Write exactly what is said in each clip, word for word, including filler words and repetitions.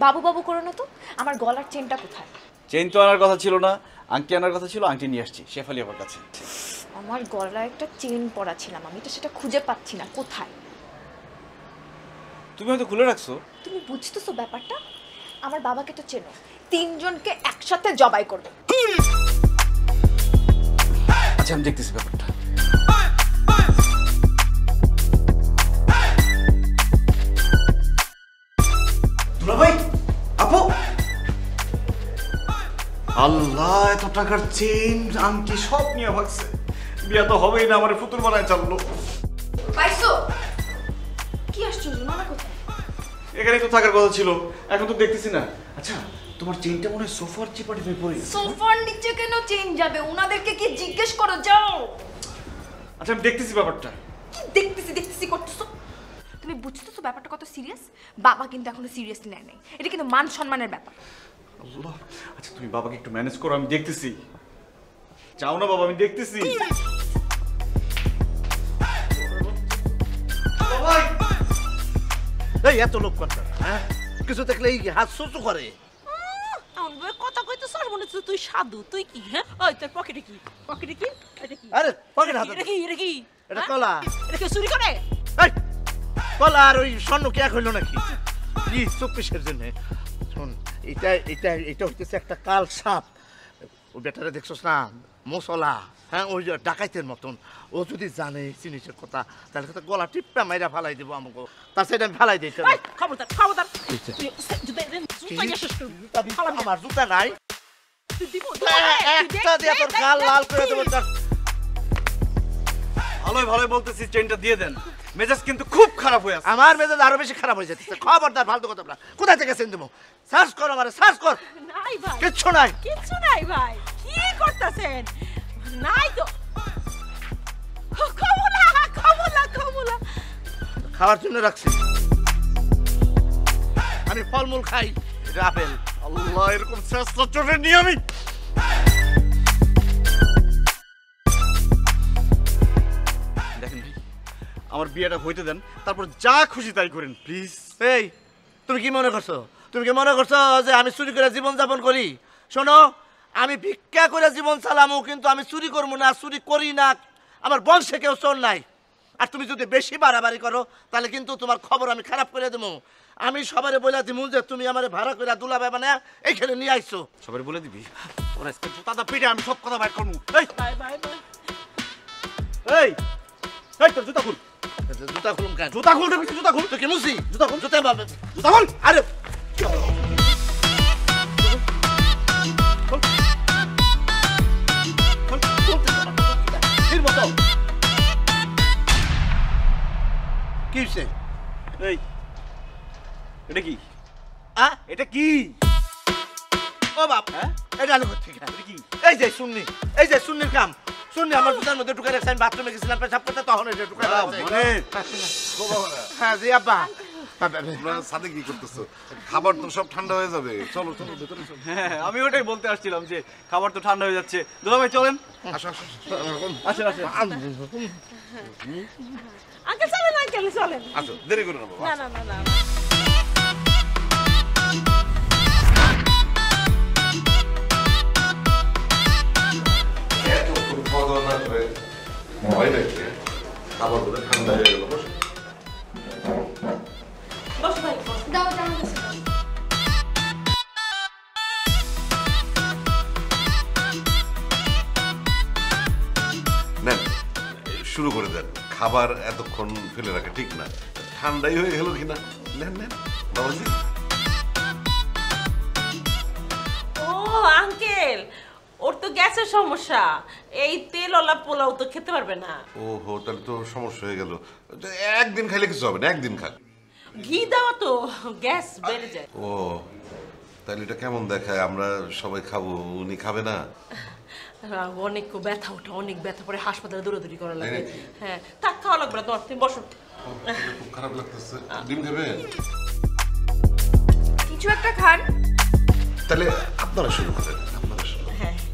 বাবু বাবু করো না তো। আমার গলার চেনটা কোথায়? চেন তো আনার কথা ছিল না, আংটি আনার কথা ছিল, আংটি নিয়ে আসছি শেফালি আপার কাছে। আমার গলায় একটা চেন পরা ছিলাম, আমি তো সেটা খুঁজে পাচ্ছি না, কোথায়? তুমি হয়তো খুলে রাখছো। তুমি বুঝতেছো ব্যাপারটা? আমার বাবাকে তো চেনো, তিনজনকে একসাথে জবাই করবে। আচ্ছা আমি দেখতেছি ব্যাপারটা। ভাই আপু, আল্লাহ এত টাকার চেন আংটি সব নিয়ে ভাগছে। বিয়া তো হবেই না, আমার ফুতুর বানায় চাললো। পাইছো? কি আশ্চর্য, মানা কোথায়? এখানেই তো থাকার কথা ছিল, এখন তো দেখতেছি না। আচ্ছা তোমার চেনটা মনে হয় সোফার চিপাটিতে পড়ে গেছে। সোফার নিচে কেন চেন যাবে? ওনাদেরকে কি জিজ্ঞেস করো, যাও। আচ্ছা আমি দেখতেছি ব্যাপারটা। কি দেখতেছি দেখতেছি করতেছো? তুমি বুঝতেছো ব্যাপারটা কত সিরিয়াস? বাবা কিন্তু এখনো সিরিয়াসলি নেয় নাই, এটা কিন্তু মান সম্মানের ব্যাপার। আল্লাহ, আচ্ছা তুমি বাবাকে একটু ম্যানেজ করো, আমি দেখতেছি। চাও না বাবা, আমি দেখতেছি। এই এত লোক কথা, হ্যাঁ কিছু দেখলে এই হাত সুসু করে। কথা কইতে সর মনে হচ্ছে তুই সাধু। তুই কি? হ্যাঁ ওই তোর পকেটে কি? পকেটে কি? এটা কি? আরে পকেটে হাত। এটা কি? এটা কি? এটা কলা। এটা কি চুরি করে? এই কলা আর ওই স্বর্ণ কি এক হইল নাকি? কি চব্বিশের জন্য শোন, এটা এটা এটা হইতেছে একটা কাল সাপ। ওই বেটারে দেখছস না, মশলা, হ্যাঁ ওই ডাকাইতের মতন। ও যদি জানে জিনিসের কথা তাহলে তো গলা টিপটা মাইরা ফালাই দেবো আমাকে। তার সাইড আমি ফালাই দিই। খবরদার খবরদার, আমার জুতা নাই, একটা দিয়ে তোর গাল লাল করে দেবো। ভালোই ভালোই বলতেছি, চেনটা দিয়ে দেন। মেজাজ কিন্তু খুব খারাপ হয়ে আছে। আমার মেজাজ আরো বেশি খারাপ হয়ে যাচ্ছে। খবরদার ফালতু কথা বলা। কোথায় থেকে চেন দেবো? সার্চ কর, আমার সার্চ কর। নাই ভাই, কিচ্ছু নাই, কিচ্ছু নাই ভাই। কি করতেছেন? নাই তো। কমলা কমলা কমলা খাওয়ার জন্য রাখছি। আমি ফলমূল খাই, আপেল। আল্লাহ, এরকম চেষ্টা চলে নিয়ে আমি দেখেন ভাই, আমার বিয়েটা হইতে দেন, তারপর যা খুশি তাই করেন প্লিজ। এই তুমি কি মনে করছো? তুমি কি মনে করছো যে আমি চুরি করে জীবন যাপন করি? শোনো, আমি ভিক্ষা করে জীবন চালামো, কিন্তু আমি চুরি করবো না, চুরি করি না। আমার বংশে কেউ চোর নাই। আর তুমি যদি বেশি বাড়াবাড়ি করো তাহলে কিন্তু তোমার খবর আমি খারাপ করে দেবো। আমি সবারে বলে দিব যে তুমি আমার ভাড়া করে দুলা ভাই মানে এইখানে নিয়ে আইছো। সবাই বলে দিবি? ওরা আজকে জুতাটা পিঠে আমি সব কথা বাইর করবো। এই বাই বাই বাই। এই এই তোর জুতা খুল। জুতা খুলুম কেন? জুতা খুল দেবি, জুতা খুল। তো কি মুসি? জুতা খুল, জুতা বাবা, জুতা খুল। আরে কি হইছে? এই এটা কি? আ এটা কি? ও বাপ, হ্যাঁ এটা আলো থেকে। এটা কি? এই যে সুন্নি, এই যে সুন্নির কাম। সুন্নি আমার জুতার মধ্যে ঢুকে রাখছে। আমি বাথরুমে গেছিলাম পেশাব করতে, তখন এটা ঢুকে রাখছে। মানে হ্যাঁ জি আব্বা। সাথে কি করতেছো? খাবার তো সব ঠান্ডা হয়ে যাবে। চলো চলো ভেতরে চলো। হ্যাঁ আমি ওটাই বলতে আসছিলাম যে খাবার তো ঠান্ডা হয়ে যাচ্ছে। দুলা ভাই চলেন। আসো আসো আসেন আসেন। আঙ্কেল চলেন, আঙ্কেল চলেন। আসো, দেরি করো না বাবা। না না না না। এতক্ষণ খাওয়া দাওয়া না করে ভয় নাকি? খাবার বলে ঠান্ডা হয়ে গেল। বসো। বস ভাই বস। দাও দাও কাছে দাও। নেন, শুরু করে দেন। খাবার এতক্ষণ ফেলে রাখা ঠিক না, ঠান্ডাই হয়ে গেল কিনা। নেন নেন বাবাজি। ও আঙ্কেল, ওর তো গ্যাসের সমস্যা, এই তেলওয়ালা পোলাও তো খেতে পারবে না। ও হো, তাহলে তো সমস্যা হয়ে গেল। একদিন খাইলে কিছু হবে না, একদিন খাক। ঘি দেওয়া তো গ্যাস বেড়ে যায়। ও তাহলে এটা কেমন দেখায়? আমরা সবাই খাবো, উনি খাবে না? অনেক ব্যথা ওঠে, অনেক ব্যথা পরে হাসপাতালে দৌড়াদৌড়ি করা লাগে। হ্যাঁ থাক, খাওয়া লাগবে না তোমার, তুমি বসো। খুব খারাপ লাগতেছে। ডিম খাবে? কিছু একটা খান। তাহলে আপনারা শুরু করেন, আপনারা শুরু করেন। হ্যাঁ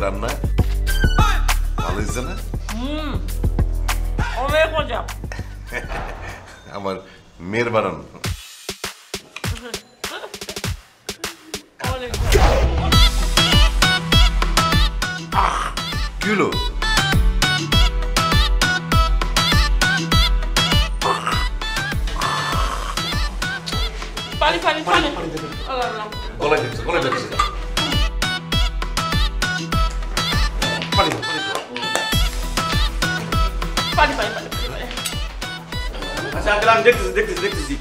রান্না ভালো হয়েছে না? হুম অনেক মজা। আমার মেয়ের বানানো। অনেক কি হলো? পানি পানি পানি গলায় ঢুকছে গলায় ঢুকছে পানি পানি পানি পানি আচ্ছা আঙ্কেল আমি দেখতেছি দেখতেছি দেখতেছি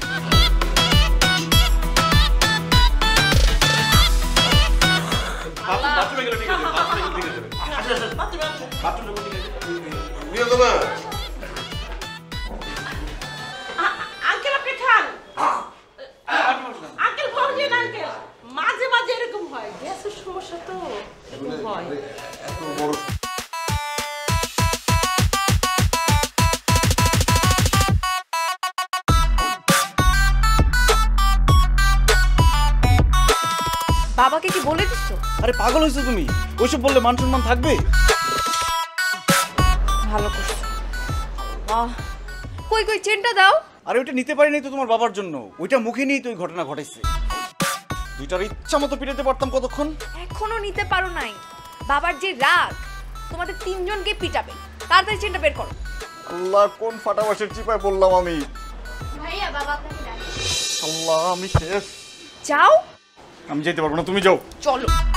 বাথরুমে গেলে ঠিক আছে বাথরুমে গেলে ঠিক আছে বাথরুমে গেলে নিয়ে তো না আঙ্কেল আপনি খান। আঙ্কেল বলছেন আঙ্কেল মাঝে মাঝে এরকম হয়, গ্যাসের সমস্যা তো এরকম হয়। এত বড় বাবাকে কি বলে দিছো? আরে পাগল হয়েছো তুমি? ওইসব বললে মান সম্মান থাকবে? ভালো করছো। আহ কই কই চেনটা দাও। আরে ওইটা নিতে পারিনি তো তোমার বাবার জন্য, ওইটা মুখে নিয়েই তো ওই ঘটনা ঘটেছে। দুইটার ইচ্ছা মতো পিটাতে পারতাম কতক্ষণ। এখনো নিতে পারো নাই। বাবার যে রাগ তোমাদের তিনজনকে পিটাবে। তাড়াতাড়ি চেনটা বের করো। আল্লাহ কোন ফাটাবাসের চিপায় বললাম আমি। ভাইয়া বাবা আপনাকে ডাকে। আল্লাহ আমি শেষ। যাও। আমি যেতে পারবো না, তুমি যাও। চলো।